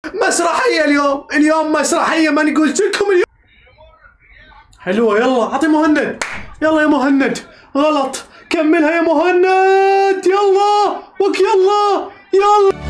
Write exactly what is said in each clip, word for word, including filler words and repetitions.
مسرحية اليوم، اليوم مسرحية ماني قلت لكم اليوم. حلوة، يلا اعطي مهند، يلا يا مهند. غلط، كملها يا مهند، يلا وك يلا يلا.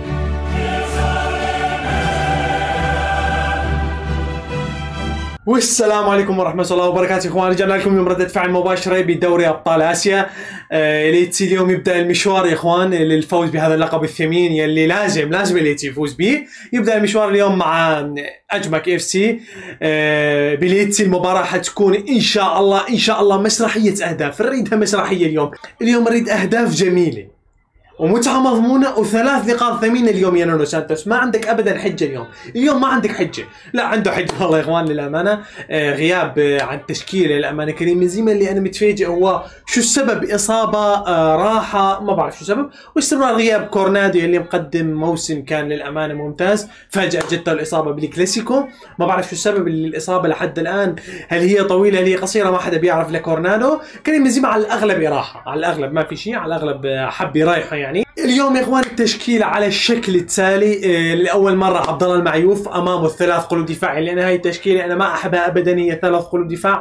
والسلام عليكم ورحمة الله وبركاته. اخوان رجعنا لكم يوم ردة فعل مباشرة بدوري ابطال اسيا. آه اليتسي اليوم يبدا المشوار يا اخوان للفوز بهذا اللقب الثمين يلي لازم لازم اليتسي يفوز به. يبدا المشوار اليوم مع اجمك اف سي آه باليتسي. المباراة حتكون ان شاء الله ان شاء الله مسرحية اهداف، نريدها مسرحية اليوم. اليوم نريد اهداف جميلة ومتعة مضمونة وثلاث نقاط ثمينة اليوم يا نونو سانتوس. ما عندك ابدا حجة اليوم، اليوم ما عندك حجة. لا عنده حجة والله يا اخوان للامانة. آه غياب آه عن التشكيلة للامانة كريم بنزيما اللي انا متفاجئ هو شو السبب. اصابة آه راحة ما بعرف شو السبب، واستمرار غياب كورنادو اللي مقدم موسم كان للامانة ممتاز. فجأة جته الاصابة بالكلاسيكو، ما بعرف شو السبب الاصابة لحد الان. هل هي طويلة هل هي قصيرة ما حدا بيعرف لكورنادو. كريم بنزيما على الاغلب راحة، على الاغلب ما في شيء، على الاغلب آه حب يريحه يعني. اليوم يا اخوان التشكيلة على الشكل التالي. آه لأول مرة عبد الله المعيوف امامه الثلاث قلوب دفاع، لان هاي التشكيلة انا ما احبها ابدا، هي ثلاث قلوب دفاع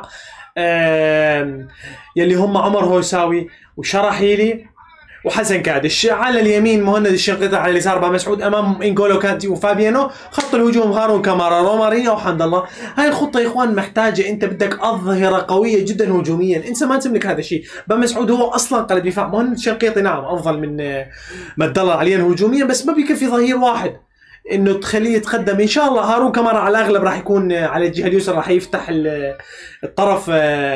آه يلي هم عمر هوساوي وشراحيلي وحسن كادش. على اليمين مهند الشنقيطي، على اليسار با مسعود، امام انجولو كانتي وفابيانو. خط الهجوم هارون كامارا، رومارينيو وحمد الله. هاي الخطه يا اخوان محتاجه، انت بدك اظهره قويه جدا هجوميا، انت ما تملك هذا الشيء. با مسعود هو اصلا قلب دفاع، مهند الشنقيطي نعم افضل من ما تدلل عليا هجوميا، بس ما بيكفي ظهير واحد انه تخليه يتقدم. ان شاء الله هارون كامارا على الاغلب راح يكون على الجهه اليسرى، راح يفتح الطرف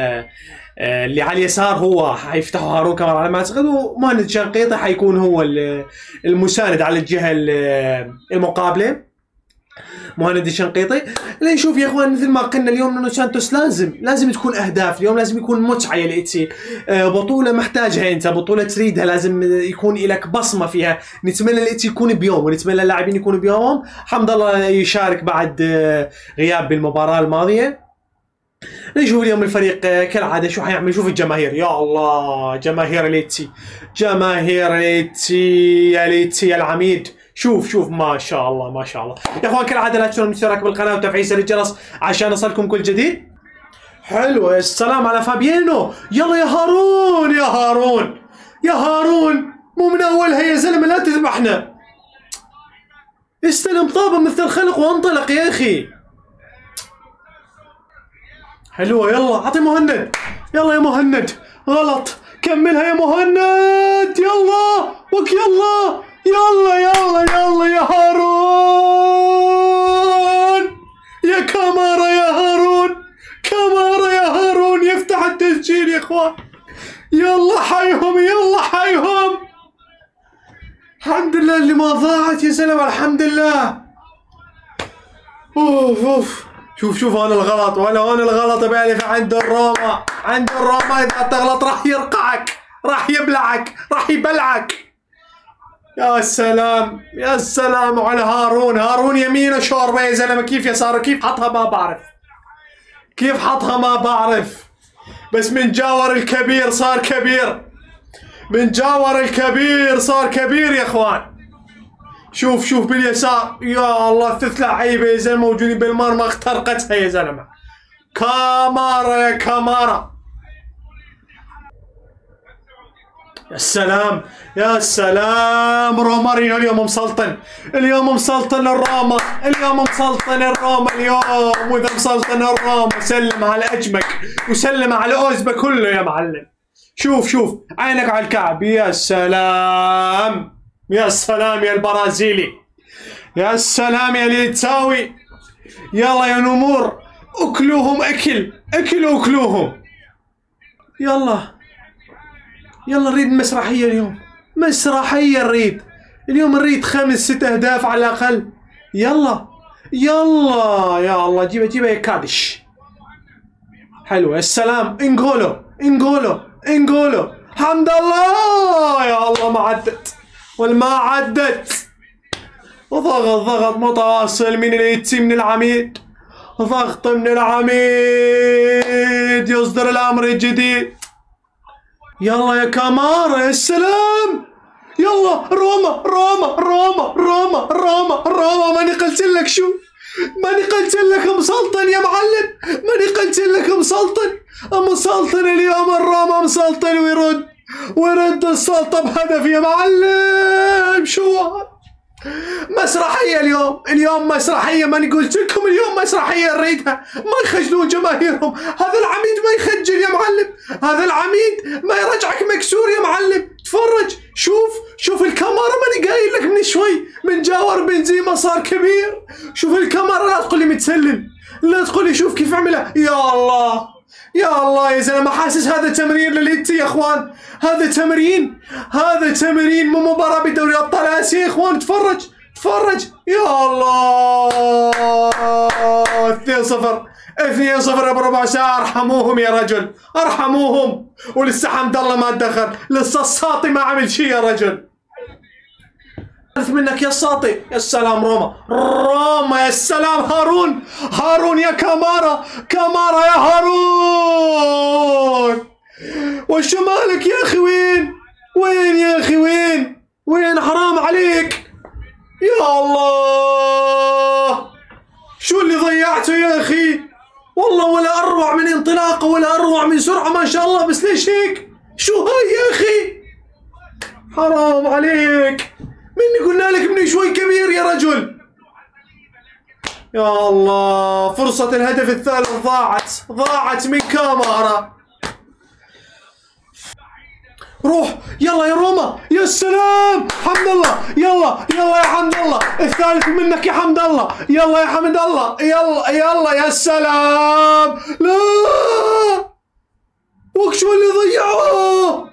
اللي على اليسار، هو حيفتحه هارون كامارا على ما اعتقد، ومهند الشنقيطي حيكون هو المساند على الجهه المقابله. مهند الشنقيطي. نشوف يا اخوان مثل ما قلنا اليوم نونو سانتوس لازم لازم تكون اهداف اليوم، لازم يكون متعه يا الاتسي. بطوله محتاجها انت، بطوله تريدها، لازم يكون لك بصمه فيها. نتمنى الاتسي يكون بيوم، ونتمنى اللاعبين يكونوا بيومهم. حمد الله يشارك بعد غياب بالمباراه الماضيه. نشوف اليوم الفريق كالعاده شو حيعمل. شوف الجماهير، يا الله جماهير اليتسي، جماهير اليتسي يا اليتسي يا العميد. شوف شوف ما شاء الله ما شاء الله يا اخوان. كالعاده لا تنسون الاشتراك بالقناه وتفعيل زر الجرس عشان يصلكم كل جديد. حلو، السلام على فابيانو. يلا يا هارون يا هارون يا هارون، مو من اولها يا زلمه، لا تذبحنا. استلم طابه مثل الخلق وانطلق يا اخي. حلوة، يلا اعطي مهند، يلا يا مهند. غلط، كملها يا مهند، يلا وك يلا يلا يلا يلا يا هارون، يا كامارا يا هارون، كامارا يا هارون يفتح التسجيل يا اخوان. يلا حيهم يلا حيهم. الحمد لله اللي ما ضاعت يا زلمة، الحمد لله. اوف اوف. شوف شوف انا الغلط، وانا انا الغلط بالف عند الروما، عند الروما اذا تغلط راح يرقعك، راح يبلعك، راح يبلعك. يا سلام يا سلام على هارون، هارون يمينه شوربه يا زلمه. كيف يساره كيف حطها ما بعرف، كيف حطها ما بعرف، بس من جاور الكبير صار كبير، من جاور الكبير صار كبير يا اخوان. شوف شوف باليسار، يا الله ثلاث لعيبه يا زلمه موجودين بالمرمى، اخترقتها يا زلمه. كامارا يا كامارا، يا سلام يا سلام. رومارينيو اليوم مسلطن، اليوم مسلطن الروما، اليوم مسلطن الروما اليوم. واذا مسلطن الروما سلم على اجمك وسلم على اوزبا كله يا معلم. شوف شوف عينك على الكعب، يا سلام يا سلام يا البرازيلي، يا سلام يا ليتساوي. يلا يا نمور اكلوهم، اكل اكلوا اكلوهم. يلا يلا نريد مسرحية اليوم، مسرحية نريد اليوم، نريد خمس ست اهداف على الاقل. يلا يلا يا الله، جيبها جيبها يا كادش. حلوة، السلام انجولو انجولو انجولو. حمد الله، يا الله ما عدت والما عدت. وضغط ضغط متواصل من اليتسي من العميد، ضغط من العميد يصدر الامر الجديد. يلا يا كامارا، يا سلام يلا روما روما روما روما روما روما. ماني قلت لك شو؟ ماني قلت لك مسلطن يا معلم، ماني قلت لك مسلطن. مسلطن اليوم الروما مسلطن ويرد ويرد السلطة بهدف يا معلم. شو هذا؟ مسرحية اليوم، اليوم مسرحية. ماني قلت لكم اليوم مسرحية نريدها. ما يخجلون جماهيرهم. هذا العميد ما يخجل يا معلم، هذا العميد ما يرجعك مكسور يا معلم. تفرج، شوف شوف الكاميرا. ماني قايل لك من شوي من جاور بنزيما صار كبير. شوف الكاميرا، لا تقول لي متسلل، لا تقول لي شوف كيف عملها. يا الله يا الله يا زلمه، حاسس هذا تمرين لليتي يا اخوان. هذا تمرين، هذا تمرين مو مباراه بدوري ابطال اسيا يا اخوان. تفرج تفرج. يا الله اثنين صفر اثنين صفر بربع ساعه. ارحموهم يا رجل، ارحموهم. ولسه حمد الله ما دخل، لسه الساطي ما عمل شيء يا رجل. منك يا الساطي. يا سلام روما روما. يا سلام هارون هارون. يا كامارا كامارا يا هارون. وشو مالك يا اخي؟ وين وين يا اخي؟ وين وين؟ حرام عليك يا الله. شو اللي ضيعته يا اخي؟ والله ولا اروع من انطلاقه ولا اروع من سرعه ما شاء الله. بس ليش هيك؟ شو هاي يا اخي؟ حرام عليك. مني قلنا لك من شوي كبير يا رجل. يا الله فرصة الهدف الثالث ضاعت ضاعت من كامارا. روح يلا يا روما. يا سلام حمد الله. يلا يلا يا حمد الله، الثالث منك يا حمد الله. يلا يا حمد الله. يلا يلا. يا سلام. لا وكشو اللي ضيعوه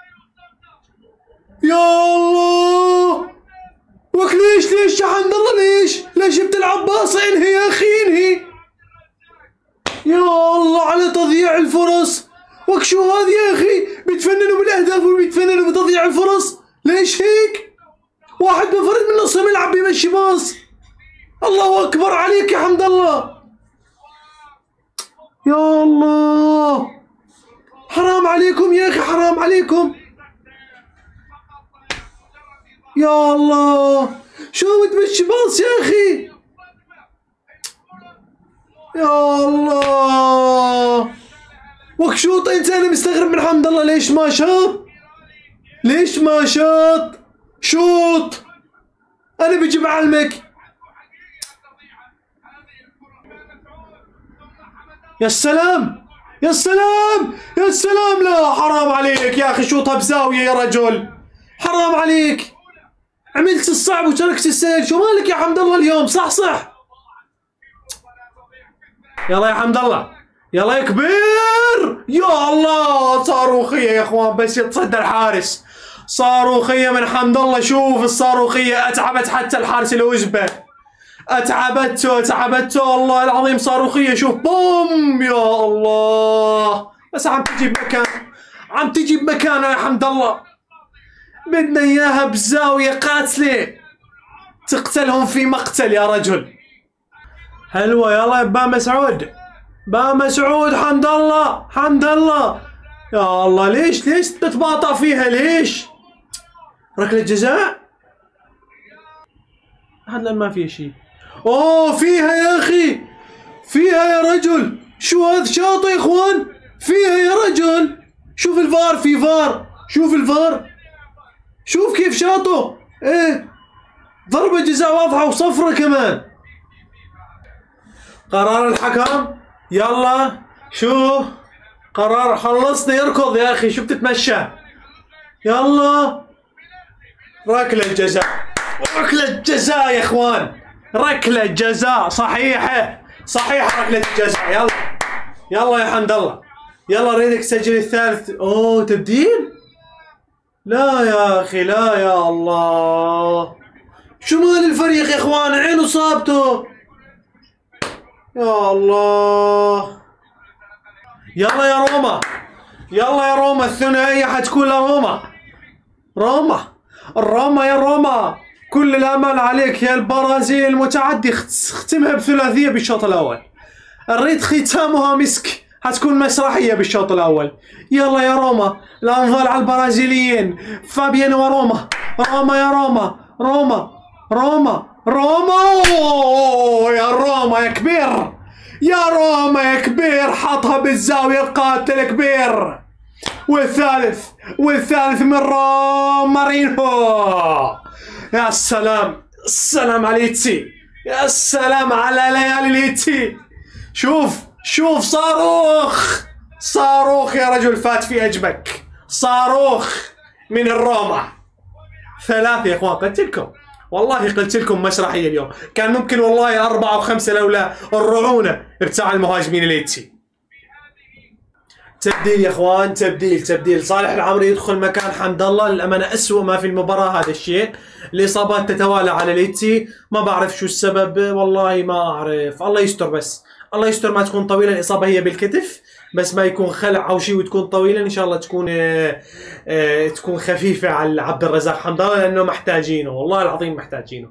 يا الله. وك ليش ليش يا حمد الله؟ ليش ليش بتلعب باص؟ انهي يا اخي انهي. يا الله على تضييع الفرص. وك شو هذا يا اخي؟ بيتفننوا بالاهداف وبيتفننوا بتضييع الفرص. ليش هيك؟ واحد منفرد من نص الملعب بيمشي باص. الله اكبر عليك يا حمد الله. يا الله حرام عليكم يا اخي، حرام عليكم. يا الله شو بتمشي باص يا اخي؟ يا الله وك شوط. انت انا مستغرب من حمد الله ليش ما شاط؟ ليش ما شاط؟ شوط انا بجي بعلمك. يا سلام يا سلام يا سلام. لا حرام عليك يا اخي، شوطها بزاويه يا رجل. حرام عليك، عملت الصعب وتركت السهل. شو مالك يا حمد الله اليوم؟ صح صح. يلا يا حمد الله يلا يا كبير. يا الله صاروخيه يا اخوان، بس يتصدى الحارس. صاروخيه من حمد الله. شوف الصاروخيه اتعبت حتى الحارس الوزبه، اتعبته اتعبته والله العظيم. صاروخيه شوف بوم. يا الله بس عم تجي بمكان، عم تجي بمكانه يا حمد الله. بدنا اياها بزاويه قاتله تقتلهم في مقتل يا رجل. حلوه. يلا يا با مسعود، با مسعود. حمد الله حمد الله. يا الله ليش ليش تتباطأ فيها؟ ليش؟ ركله جزاء؟ هذا ما فيها شيء. اوه فيها يا اخي، فيها يا رجل. شو هذا شاطئ يا اخوان؟ فيها يا رجل. شوف الفار، في فار. شوف الفار، شوف كيف شاطه. ايه ضربة جزاء واضحة وصفرة كمان. قرار الحكم. يلا شو قرار؟ خلصنا يركض يا اخي، شو بتتمشى؟ يلا ركلة جزاء، ركلة جزاء يا اخوان، ركلة جزاء صحيحة صحيحة ركلة الجزاء. يلا يلا يا حمد الله، يلا اريدك تسجل الثالث. اوه تبديل؟ لا يا اخي لا. يا الله شو مال الفريق يا اخوان؟ عينه صابته. يا الله. يلا يا روما، يلا يا روما، الثنائية حتكون لروما. روما روما يا روما، كل الامل عليك يا البرازيل المتعدي. اختمها بثلاثية بالشوط الاول، الريد ختامها مسك، حتكون مسرحية بالشوط الاول. يلا يا روما، الانظار على البرازيليين. فابيان وروما، روما يا روما روما روما روما أوه يا روما يا كبير يا روما يا كبير حطها بالزاوية القاتل كبير. والثالث والثالث من رومارينو. يا سلام السلام على ليتسي يا سلام على ليالي ليتسي. شوف شوف صاروخ صاروخ يا رجل فات في أجبك صاروخ من الروما. ثلاثة يا اخوان قلت لكم والله قلت لكم مسرحية اليوم. كان ممكن والله أربعة وخمسة لولا الرعونة بتاع المهاجمين ليتسي. تبديل يا اخوان تبديل تبديل صالح العمري يدخل مكان حمد الله. للأمانة أسوأ ما في المباراة هذا الشيء. الإصابات تتوالى على ليتسي ما بعرف شو السبب والله ما أعرف. الله يستر بس الله يستر ما تكون طويلة. الإصابة هي بالكتف بس ما يكون خلع أو شيء وتكون طويلة. إن شاء الله تكون آه آه تكون خفيفة على عبد الرزاق حمد الله لأنه محتاجينه والله العظيم محتاجينه.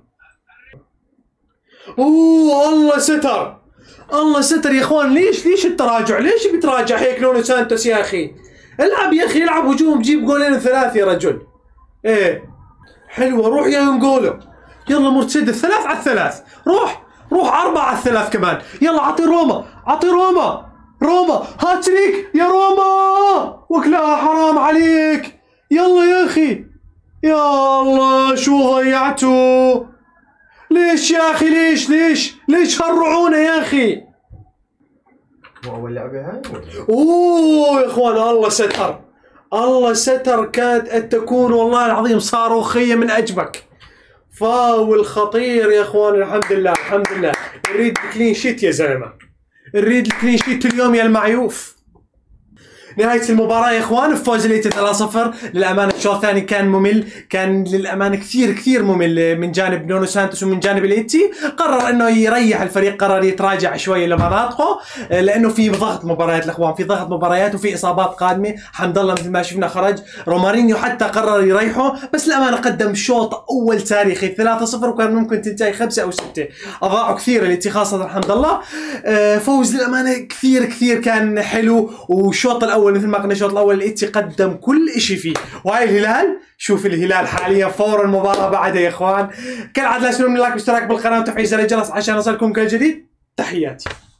أوه الله ستر الله ستر يا اخوان. ليش ليش التراجع؟ ليش بتراجع هيك نونو سانتوس يا اخي؟ العب يا اخي العب هجوم جيب جولين ثلاث يا رجل. ايه حلوه روح يا انجولو يلا مرتسيدس ثلاث على الثلاث. روح روح أربعة على الثلاث كمان. يلا اعطي روما اعطي روما روما هاتريك يا روما وكلاها حرام عليك. يلا يا اخي يا الله شو ضيعته. ليش يا اخي ليش ليش ليش هالرعونه يا اخي؟ مو اول لعبه هاي؟ اوه يا اخوان الله ستر الله ستر. كاد ان تكون والله العظيم صاروخيه من اجبك. فاول خطير يا اخوان. الحمد لله الحمد لله. نريد الكلين شيت يا زلمه نريد الكلين شيت اليوم يا المعيوف. نهاية المباراة يا اخوان فوز ليتي ثلاثة صفر. للأمانة الشوط الثاني كان ممل كان للأمانة كثير كثير ممل من جانب نونو سانتوس ومن جانب ليتي. قرر انه يريح الفريق قرر يتراجع شوي لمناطقه لانه في ضغط مباريات الاخوان في ضغط مباريات وفي اصابات قادمة. حمد الله مثل ما شفنا خرج. رومارينيو حتى قرر يريحه بس للأمانة قدم شوط اول تاريخي ثلاثة صفر وكان ممكن تنتهي خمسة او ستة. اضاعوا كثير ليتي خاصة حمد الله. فوز للأمانة كثير كثير كان حلو. والشوط الاول مثل ما قلنا الشوط الاول ليتي قدم كل شيء فيه. وهاي الهلال شوف الهلال حاليا فور المباراة بعدها يا اخوان. كالعادة لا تنسوا من اللايك والاشتراك بالقناة وتفعيل زر الجرس عشان يصلكم كل جديد. تحياتي.